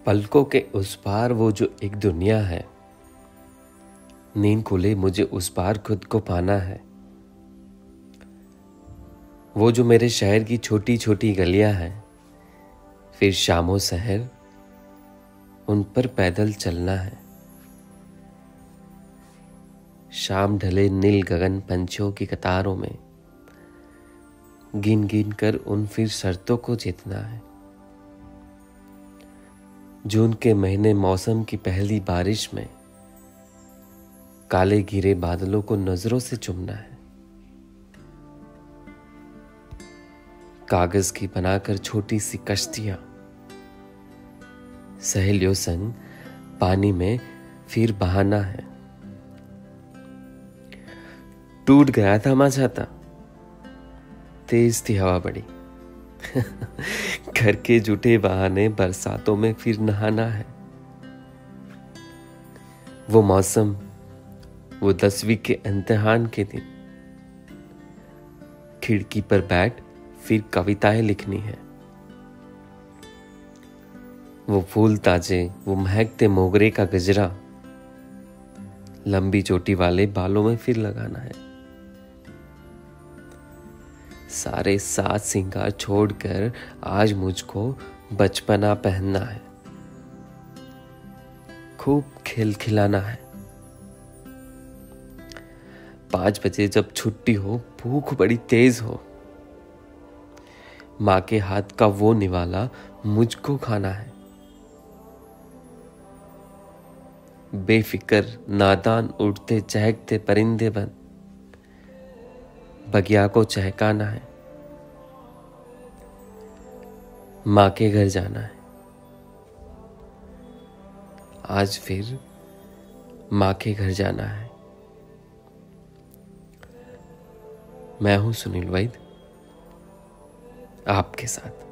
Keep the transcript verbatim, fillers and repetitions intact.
पलकों के उस पार वो जो एक दुनिया है, नींद खुले मुझे उस पार खुद को पाना है। वो जो मेरे शहर की छोटी छोटी गलियां हैं, फिर शामों सहर उन पर पैदल चलना है। शाम ढले नील गगन पंछियों की कतारों में गिन गिन कर उन फिर शर्तों को जीतना है। जून के महीने मौसम की पहली बारिश में काले घिरे बादलों को नजरों से चूमना है। कागज की बनाकर छोटी सी कश्तियां सहेलियों संग पानी में फिर बहाना है। टूट गया था माझाता, तेज थी हवा बड़ी घर के जूठे बहाने बरसातों में फिर नहाना है। वो मौसम, वो दसवीं के इम्तिहान के दिन, खिड़की पर बैठ फिर कविताएं लिखनी है। वो फूल ताजे, वो महकते मोगरे का गजरा लंबी चोटी वाले बालों में फिर लगाना है। सारे साज सिंगार छोड़कर आज मुझको बचपना पहनना है। खूब खेल खिलाना है। पांच बजे जब छुट्टी हो, भूख बड़ी तेज हो, माँ के हाथ का वो निवाला मुझको खाना है। बेफिक्र नादान उड़ते चहकते परिंदे बन बगिया को चहकाना है। माँ के घर जाना है। आज फिर माँ के घर जाना है। मैं हूं सुनील वैद, आपके साथ।